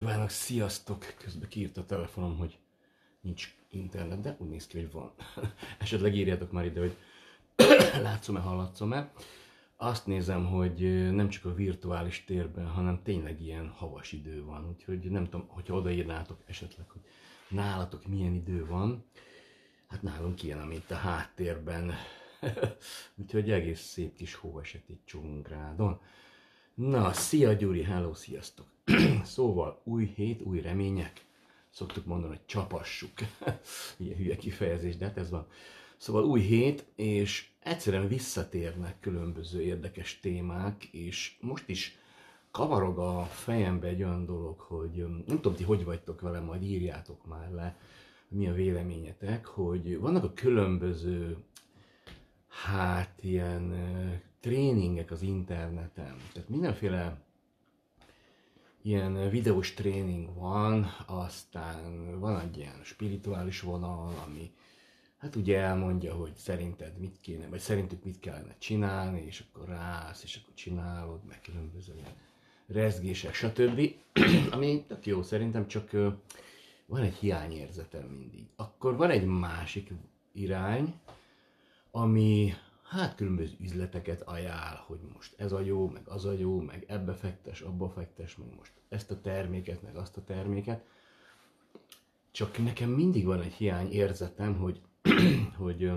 Kívánok, sziasztok! Közben kiírt a telefonom, hogy nincs internet, de úgy néz ki, hogy van. Esetleg írjátok már ide, hogy látszom-e, hallatszom-e. Azt nézem, hogy nem csak a virtuális térben, hanem tényleg ilyen havas idő van. Úgyhogy nem tudom, hogyha odaírnátok esetleg, hogy nálatok milyen idő van. Hát nálunk ilyen, amit a háttérben. Úgyhogy egész szép kis hó esett itt Csongrádon. Na, szia Gyuri, hello, sziasztok! Szóval új hét, új remények. Szoktuk mondani, hogy csapassuk. Ilyen hülye kifejezés, de hát ez van. Szóval új hét, és egyszerűen visszatérnek különböző érdekes témák, és most is kavarog a fejembe egy olyan dolog, hogy nem tudom, ti hogy vagytok vele, majd írjátok már le, mi a véleményetek, hogy vannak a különböző, hát ilyen tréningek az interneten. Tehát mindenféle ilyen videós tréning van, aztán van egy ilyen spirituális vonal, ami hát ugye elmondja, hogy szerinted mit kéne, vagy szerintük mit kellene csinálni, és akkor ráállsz, és akkor csinálod, meg különböző ilyen rezgések, stb. Ami tök jó szerintem, csak van egy hiányérzetem mindig. Akkor van egy másik irány, ami hát különböző üzleteket ajánl, hogy most ez a jó, meg az a jó, meg ebbe fektes, abba fektes, meg most ezt a terméket, meg azt a terméket. Csak nekem mindig van egy hiány érzetem, hogy, hogy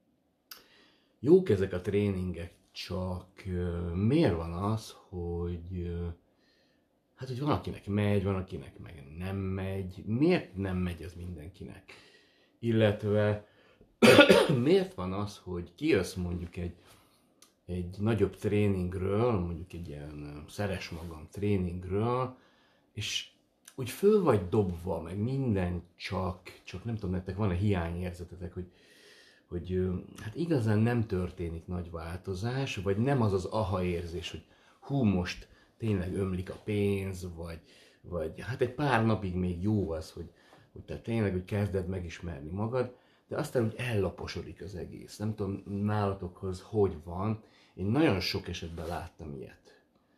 jók ezek a tréningek, csak miért van az, hogy hát, hogy van akinek megy, van akinek meg nem megy, miért nem megy ez mindenkinek? Illetve miért van az, hogy kijössz mondjuk egy nagyobb tréningről, mondjuk egy ilyen szeres magam tréningről, és úgy föl vagy dobva, meg minden csak nem tudom, nektek van-e hiányérzetetek, hogy hát igazán nem történik nagy változás, vagy nem az az aha érzés, hogy hú, most tényleg ömlik a pénz, vagy hát egy pár napig még jó az, hogy te tényleg hogy kezded megismerni magad, de aztán úgy ellaposodik az egész. Nem tudom, nálatokhoz hogy van. Én nagyon sok esetben láttam ilyet.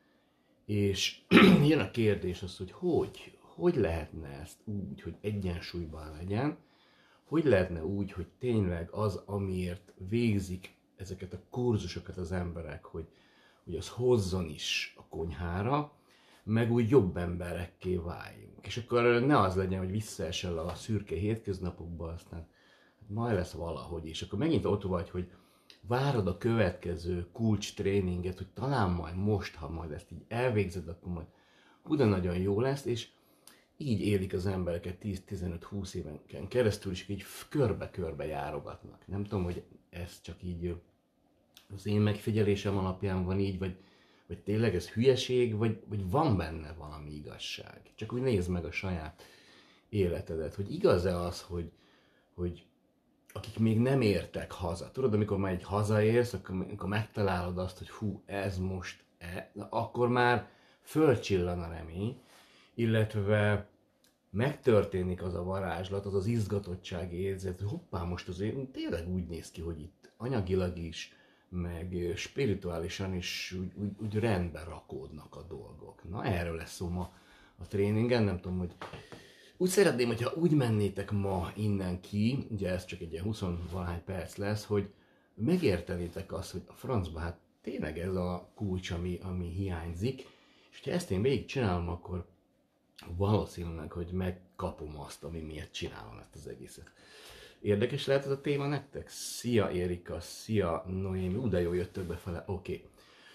És jön a kérdés az, hogy lehetne ezt úgy, hogy egyensúlyban legyen, hogy lehetne úgy, hogy tényleg az, amiért végzik ezeket a kurzusokat az emberek, hogy az hozzon is a konyhára, meg úgy jobb emberekké váljunk. És akkor ne az legyen, hogy visszaesel a szürke hétköznapokba, aztán majd lesz valahogy, és akkor megint ott vagy, hogy várod a következő kulcs tréninget, hogy talán majd most, ha majd ezt így elvégzed, akkor majd oda nagyon jó lesz, és így élik az embereket 10-15-20 éveken keresztül, és így körbe-körbe járogatnak. Nem tudom, hogy ez csak így az én megfigyelésem alapján van így, vagy tényleg ez hülyeség, vagy van benne valami igazság. Csak úgy nézd meg a saját életedet, hogy igaz-e az, hogy akik még nem értek haza. Tudod, amikor már egy hazaérsz, akkor megtalálod azt, hogy hú, ez most, akkor már fölcsillan a remény, illetve megtörténik az a varázslat, az az izgatottsági érzet, hogy hoppá, most azért tényleg úgy néz ki, hogy itt anyagilag is, meg spirituálisan is úgy rendbe rakódnak a dolgok. Na, erről lesz szó ma a tréningen, nem tudom, hogy úgy szeretném, hogyha úgy mennétek ma innen ki, ugye ez csak egy ilyen 20-valahány perc lesz, hogy megértenétek azt, hogy a francba, hát tényleg ez a kulcs, ami hiányzik, és ha ezt én végig csinálom, akkor valószínűleg, hogy megkapom azt, ami miatt csinálom ezt az egészet. Érdekes lehet ez a téma nektek? Szia Érika, szia Noémi, de jó jöttök befele, oké.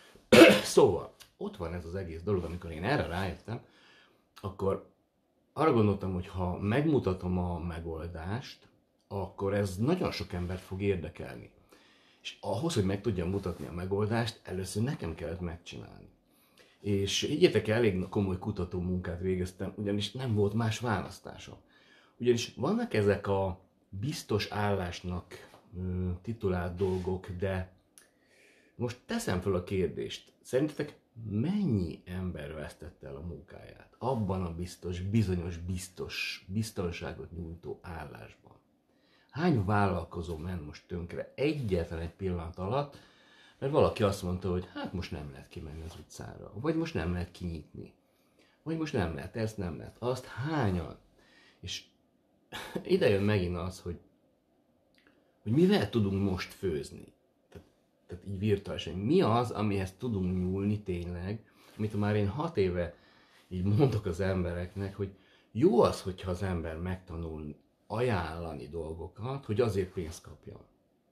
Szóval, ott van ez az egész dolog, amikor én erre rájöttem, akkor arra gondoltam, hogy ha megmutatom a megoldást, akkor ez nagyon sok embert fog érdekelni. És ahhoz, hogy meg tudjam mutatni a megoldást, először nekem kellett megcsinálni. És higgyétek el, elég komoly kutató munkát végeztem, ugyanis nem volt más választásom. Ugyanis vannak ezek a biztos állásnak titulált dolgok, de most teszem fel a kérdést. Szerintetek mennyi ember vesztette el a munkáját abban a biztonságot nyújtó állásban? Hány vállalkozó ment most tönkre egyetlen egy pillanat alatt, mert valaki azt mondta, hogy hát most nem lehet kimenni az utcára, vagy most nem lehet kinyitni, vagy most nem lehet ezt, nem lehet azt, hányan. És ide jön megint az, hogy mivel tudunk most főzni. Tehát így virtuálisan. Mi az, amihez tudunk nyúlni tényleg, amit már én 6 éve így mondok az embereknek, hogy jó az, hogyha az ember megtanul ajánlani dolgokat, hogy azért pénzt kapjon.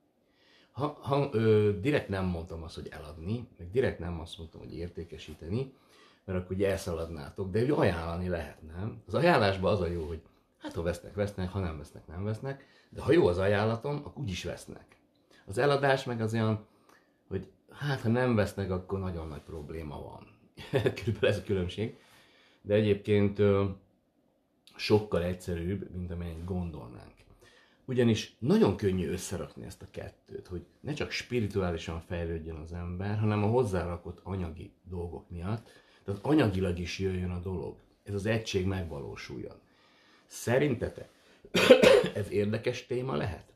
Direkt nem mondtam azt, hogy eladni, meg direkt nem azt mondtam, hogy értékesíteni, mert akkor ugye elszaladnátok, de ajánlani lehet, nem? Az ajánlásban az a jó, hogy hát ha vesznek, vesznek, ha nem vesznek, nem vesznek, de ha jó az ajánlatom, akkor úgyis vesznek. Az eladás meg az olyan, hogy hát ha nem vesznek, akkor nagyon nagy probléma van. Körülbelül ez a különbség. De egyébként sokkal egyszerűbb, mint amennyit gondolnánk. Ugyanis nagyon könnyű összerakni ezt a kettőt, hogy ne csak spirituálisan fejlődjön az ember, hanem a hozzárakott anyagi dolgok miatt, tehát anyagilag is jöjjön a dolog. Ez az egység megvalósuljon. Szerintetek ez érdekes téma lehet?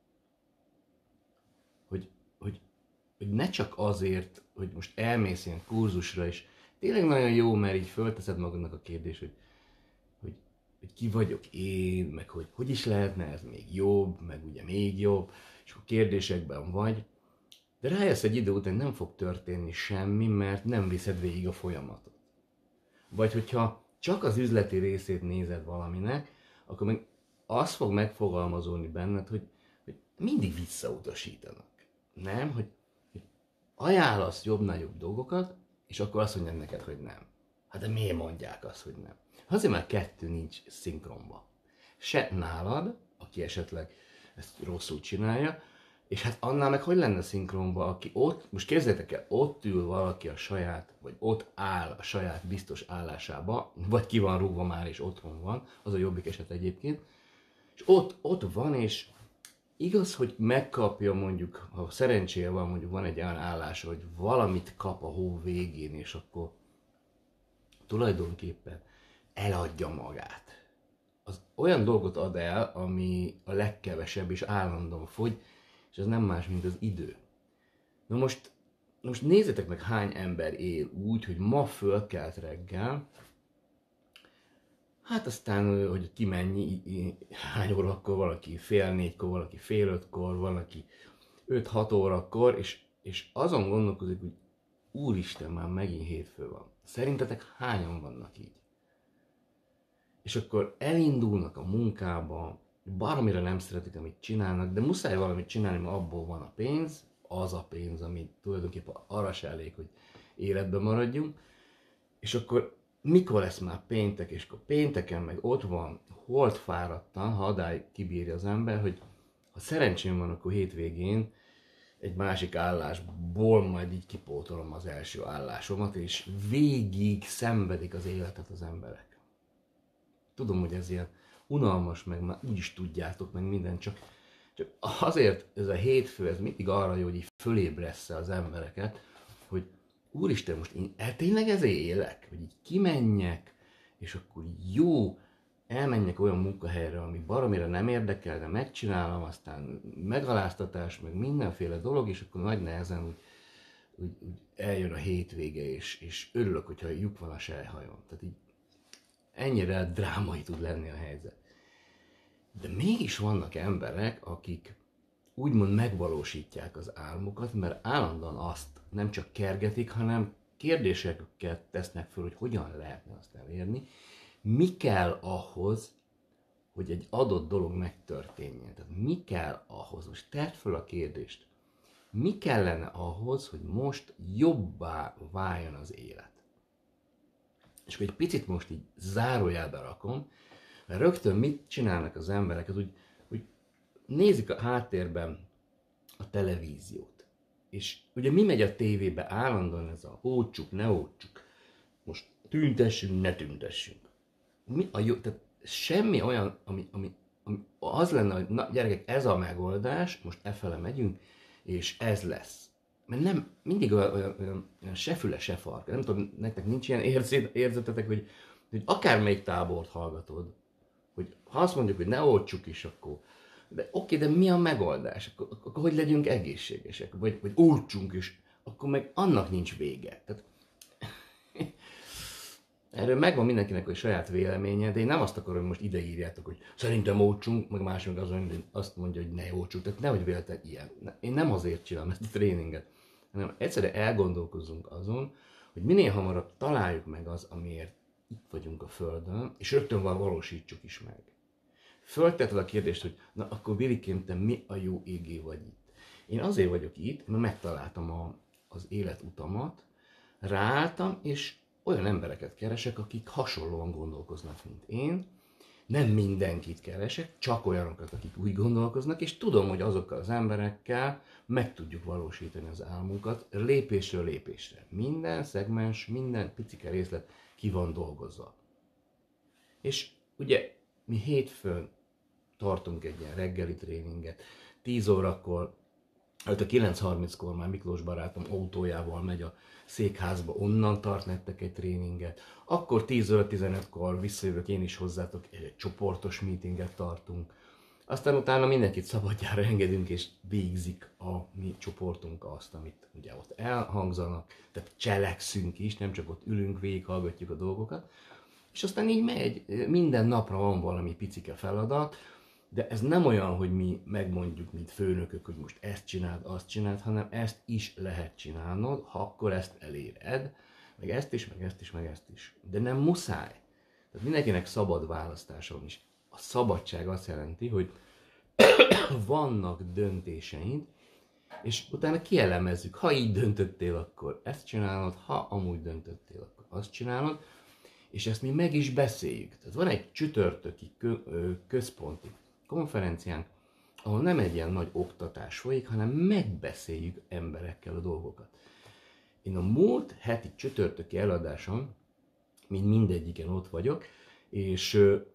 Hogy ne csak azért, hogy most elmész ilyen kurzusra, és tényleg nagyon jó, mert így fölteszed magadnak a kérdés, hogy ki vagyok én, meg hogy is lehetne ez még jobb, meg ugye még jobb, és akkor kérdésekben vagy, de rájössz egy idő után nem fog történni semmi, mert nem viszed végig a folyamatot. Vagy hogyha csak az üzleti részét nézed valaminek, akkor meg az fog megfogalmazódni benned, hogy mindig visszautasítanak. Nem? Hogy ajánlasz jobb-nagyobb dolgokat, és akkor azt mondják neked, hogy nem. Hát de miért mondják azt, hogy nem? Azért már kettő nincs szinkronba. Se nálad, aki esetleg ezt rosszul csinálja, és hát annál meg hogy lenne szinkronba, aki ott, most képzeljétek el, ott ül valaki a saját, vagy ott áll a saját biztos állásába, vagy ki van rúgva már és otthon van, az a jobbik eset egyébként, és ott van, és igaz, hogy megkapja mondjuk, ha szerencséje van, mondjuk van egy olyan állása, hogy valamit kap a hó végén, és akkor tulajdonképpen eladja magát. Az olyan dolgot ad el, ami a legkevesebb és állandóan fogy, és ez nem más, mint az idő. Na most nézzétek meg, hány ember él úgy, hogy ma fölkelt reggel, hát aztán, hogy ki mennyi, hány órakor, valaki 3:30-kor, valaki 4:30-kor, valaki 5-6 órakor, és azon gondolkozik, hogy úristen, már megint hétfő van. Szerintetek hányan vannak így? És akkor elindulnak a munkába, baromira nem szeretik, amit csinálnak, de muszáj valamit csinálni, mert abból van a pénz, az a pénz, ami tulajdonképpen arra se elég, hogy életben maradjunk, és akkor mikor lesz már péntek, és akkor pénteken meg ott van, holdfáradtan, ha adáig kibírja az ember, hogy ha szerencsém van, akkor hétvégén egy másik állásból majd így kipótolom az első állásomat, és végig szenvedik az életet az emberek. Tudom, hogy ez ilyen unalmas, meg már úgyis tudjátok, meg minden, csak azért ez a hétfő, ez mindig arra jó, hogy így fölébressze az embereket, hogy úristen, most én tényleg ezért élek, hogy így kimenjek, és akkor jó, elmenjek olyan munkahelyre, ami baromira nem érdekel, de megcsinálom, aztán megaláztatás, meg mindenféle dolog, és akkor nagy nehezen úgy eljön a hétvége, és örülök, hogyha lyuk van a selyhajon. Tehát így ennyire drámai tud lenni a helyzet. De mégis vannak emberek, akik úgymond megvalósítják az álmukat, mert állandóan azt nem csak kergetik, hanem kérdéseket tesznek föl, hogy hogyan lehetne azt elérni, mi kell ahhoz, hogy egy adott dolog megtörténjen. Tehát mi kell ahhoz, most tedd föl a kérdést, mi kellene ahhoz, hogy most jobbá váljon az élet. És akkor egy picit most így zárójelbe rakom, mert rögtön mit csinálnak az emberek, az úgy, hogy nézik a háttérben a televíziót. És ugye mi megy a tévébe állandóan ez a ócsuk, ne ócsuk, most tüntessünk, ne tüntessünk. Mi a jó, tehát semmi olyan, ami az lenne, hogy na gyerekek, ez a megoldás, most efele megyünk, és ez lesz. Mert nem, mindig olyan se füle, se farka. Nem tudom, nektek nincs ilyen érzetetek, hogy akármelyik tábort hallgatod, hogy ha azt mondjuk, hogy ne oltsuk is, akkor de oké, de mi a megoldás? Akkor hogy legyünk egészségesek? Vagy oltsunk is, akkor meg annak nincs vége. Tehát Erről megvan mindenkinek a saját véleménye, de én nem azt akarom, hogy most ide írjátok, hogy szerintem ócsunk, meg mások azt mondja, hogy ne ócsunk. Tehát nehogy véletek ilyen. Én nem azért csinálom ezt a tréninget, hanem egyszerűen elgondolkozunk azon, hogy minél hamarabb találjuk meg az, amiért itt vagyunk a Földön, és rögtön valósítsuk is meg. Föltetted a kérdést, hogy na akkor Vilikém, te mi a jó égé vagy itt? Én azért vagyok itt, mert megtaláltam az életutamat, ráálltam, és olyan embereket keresek, akik hasonlóan gondolkoznak, mint én. Nem mindenkit keresek, csak olyanokat, akik úgy gondolkoznak, és tudom, hogy azokkal az emberekkel meg tudjuk valósítani az álmunkat lépésről lépésre. Minden szegmens, minden picike részlet ki van dolgozva. És ugye mi hétfőn tartunk egy ilyen reggeli tréninget, 10 órakor, a 9:30-kor már Miklós barátom autójával megy a székházba, onnan tart nektek egy tréninget. Akkor 10:15-kor visszajövök én is hozzátok, egy csoportos meetinget tartunk. Aztán utána mindenkit szabadjára engedünk, és végzik a mi csoportunk azt, amit ugye ott elhangzanak, tehát cselekszünk is, nem csak ott ülünk, végighallgatjuk a dolgokat. És aztán így megy, minden napra van valami picike feladat, de ez nem olyan, hogy mi megmondjuk, mint főnökök, hogy most ezt csináld, azt csináld, hanem ezt is lehet csinálnod, ha akkor ezt eléred, meg ezt is, meg ezt is, meg ezt is. De nem muszáj. Tehát mindenkinek szabad választása van is. A szabadság azt jelenti, hogy vannak döntéseid, és utána kielemezzük, ha így döntöttél, akkor ezt csinálod, ha amúgy döntöttél, akkor azt csinálod, és ezt mi meg is beszéljük. Tehát van egy csütörtöki központi konferenciánk, ahol nem egy ilyen nagy oktatás folyik, hanem megbeszéljük emberekkel a dolgokat. Én a múlt heti csütörtöki eladáson, mint mindegyiken ott vagyok, és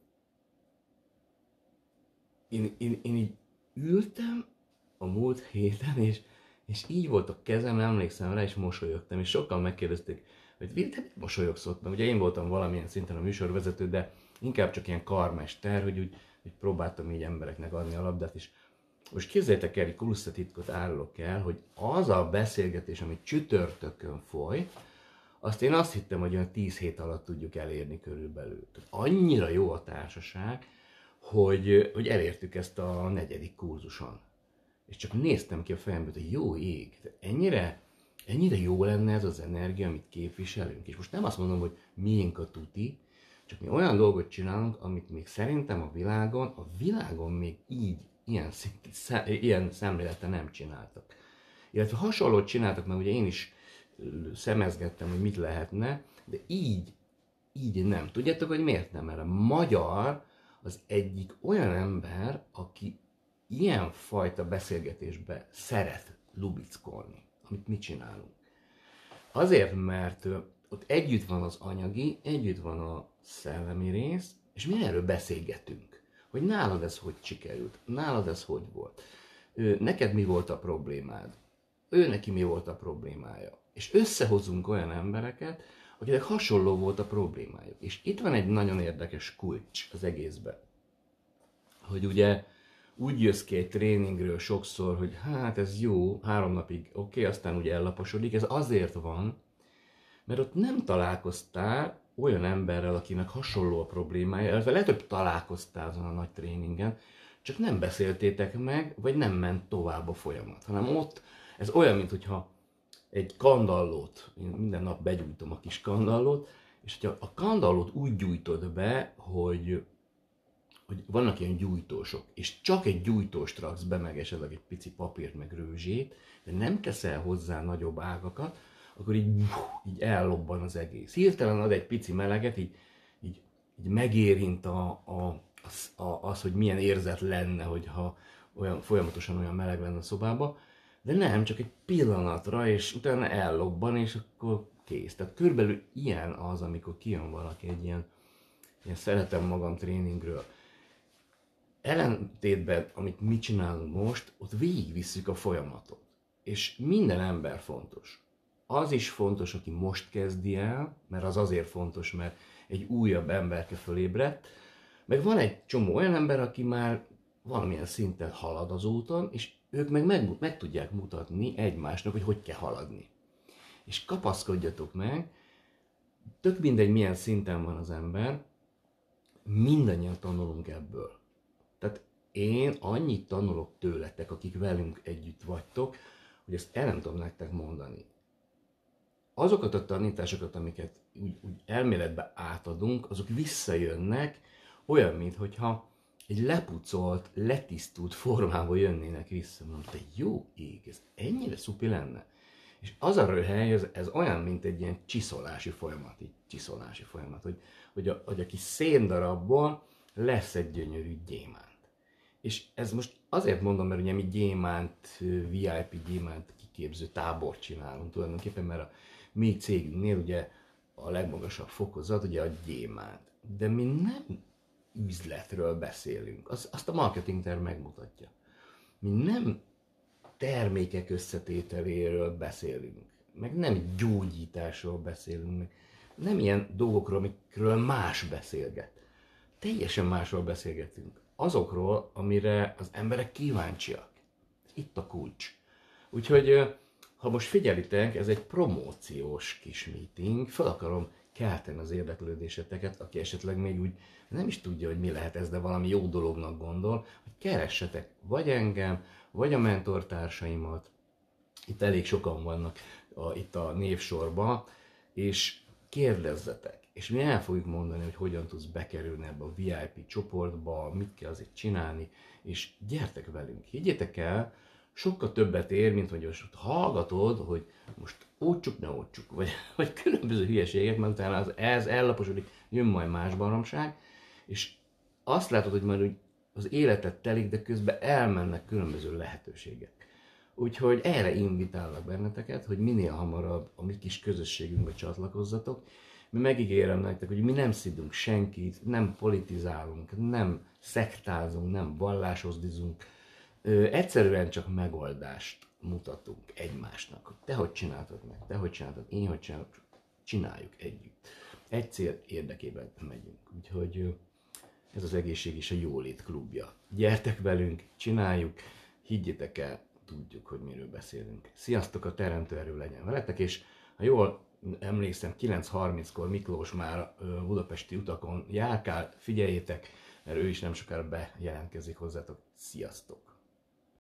én így ültem a múlt héten, és így volt a kezem, emlékszem rá, és mosolyogtam, és sokan megkérdezték, hogy te mit mosolyogsz ott? Mert ugye én voltam valamilyen szinten a műsorvezető, de inkább csak ilyen karmester, hogy próbáltam így embereknek adni a labdát, és most képzeljétek el, egy kulisszatitkot árulok el, hogy az a beszélgetés, ami csütörtökön folyt, azt hittem, hogy olyan 10 hét alatt tudjuk elérni körülbelül. Tehát annyira jó a társaság, hogy elértük ezt a 4. kurzuson. És csak néztem ki a fejemből, hogy jó ég, ennyire jó lenne ez az energia, amit képviselünk. És most nem azt mondom, hogy miénk a tuti, csak mi olyan dolgot csinálunk, amit még szerintem a világon még így, ilyen szemléleten nem csináltak. Illetve hasonlót csináltak, mert ugye én is szemezgettem, hogy mit lehetne, de így nem. Tudjátok, hogy miért nem? Mert a magyar az egyik olyan ember, aki ilyen fajta beszélgetésbe szeret lubickolni, amit mi csinálunk. Azért, mert ott együtt van az anyagi, együtt van a szellemi rész, és mi erről beszélgetünk. Hogy nálad ez hogy sikerült, nálad ez hogy volt, neked mi volt a problémád, ő neki mi volt a problémája. És összehozunk olyan embereket, akinek hasonló volt a problémájuk. És itt van egy nagyon érdekes kulcs az egészben, hogy ugye úgy jössz ki egy tréningről sokszor, hogy hát ez jó, 3 napig oké, aztán ugye ellaposodik. Ez azért van, mert ott nem találkoztál olyan emberrel, akinek hasonló a problémája, illetve lehet, hogy találkoztál azon a nagy tréningen, csak nem beszéltétek meg, vagy nem ment tovább a folyamat, hanem ott ez olyan, mintha egy kandallót, én minden nap begyújtom a kis kandallót, és hogyha a kandallót úgy gyújtod be, hogy vannak ilyen gyújtósok, és csak egy gyújtóst raksz be, meg esetleg egy pici papírt, meg rőzsét, de nem teszel hozzá nagyobb ágakat, akkor így ellobban az egész. Hirtelen ad egy pici meleget, így megérint az, hogy milyen érzet lenne, hogyha folyamatosan olyan meleg lenne a szobába, de nem, csak egy pillanatra, és utána ellobban, és akkor kész. Tehát körülbelül ilyen az, amikor kijön valaki egy ilyen szeretem magam tréningről. Ellentétben, amit mi csinálunk most, ott végigvisszük a folyamatot. És minden ember fontos. Az is fontos, aki most kezdi el, mert az azért fontos, mert egy újabb emberke fölébredt, meg van egy csomó olyan ember, aki már valamilyen szinten halad az úton, és ők meg tudják mutatni egymásnak, hogy kell haladni. És kapaszkodjatok meg, tök mindegy, milyen szinten van az ember, mindannyian tanulunk ebből. Tehát én annyit tanulok tőletek, akik velünk együtt vagytok, hogy ezt el nem tudom nektek mondani. Azokat a tanításokat, amiket úgy elméletbe átadunk, azok visszajönnek, olyan, mintha egy lepucolt, letisztult formában jönnének vissza. Mondom, te jó ég, ez ennyire szupi lenne? És az a röhely, ez olyan, mint egy ilyen csiszolási folyamat, hogy a kis széndarabból lesz egy gyönyörű gyémánt. És ez most azért mondom, mert ugye mi VIP gyémánt kiképző tábort csinálunk tulajdonképpen, mert a mi cégünknél ugye a legmagasabb fokozat ugye a gyémánt. De mi nem üzletről beszélünk, azt a marketing terv megmutatja. Mi nem termékek összetételéről beszélünk, meg nem gyógyításról beszélünk, meg nem ilyen dolgokról, amikről más beszélget. Teljesen másról beszélgetünk. Azokról, amire az emberek kíváncsiak. Itt a kulcs. Úgyhogy, ha most figyelitek, ez egy promóciós kis meeting, fel akarom kelteni az érdeklődéseteket, aki esetleg még úgy nem is tudja, hogy mi lehet ez, de valami jó dolognak gondol, hogy keressetek vagy engem, vagy a mentortársaimat, itt elég sokan vannak itt a névsorban, és kérdezzetek, és mi el fogjuk mondani, hogy hogyan tudsz bekerülni ebbe a VIP csoportba, mit kell azért csinálni, és gyertek velünk, higgyétek el, sokkal többet ér, mint hogy most hallgatod, hogy most ócsuk, ne ócsuk, vagy különböző hülyeségek, mert utána ez ellaposodik, jön majd más baromság, és azt látod, hogy majd úgy az életet telik, de közben elmennek különböző lehetőségek. Úgyhogy erre invitállak benneteket, hogy minél hamarabb a mi kis közösségünkbe csatlakozzatok. Mi megígérem nektek, hogy mi nem szidunk senkit, nem politizálunk, nem szektázunk, nem vallásozdizunk, egyszerűen csak megoldást mutatunk egymásnak, hogy te hogy csináltad meg, te hogy csináltad, én hogy csinálom, csináljuk együtt. Egy cél érdekében megyünk. Úgyhogy ez az egészség és a jólét klubja. Gyertek velünk, csináljuk, higgyétek el, tudjuk, hogy miről beszélünk. Sziasztok, a teremtő erő legyen veletek, és ha jól emlékszem, 9:30-kor Miklós már budapesti utakon járkál, figyeljétek, mert ő is nem sokára bejelentkezik hozzátok. Sziasztok!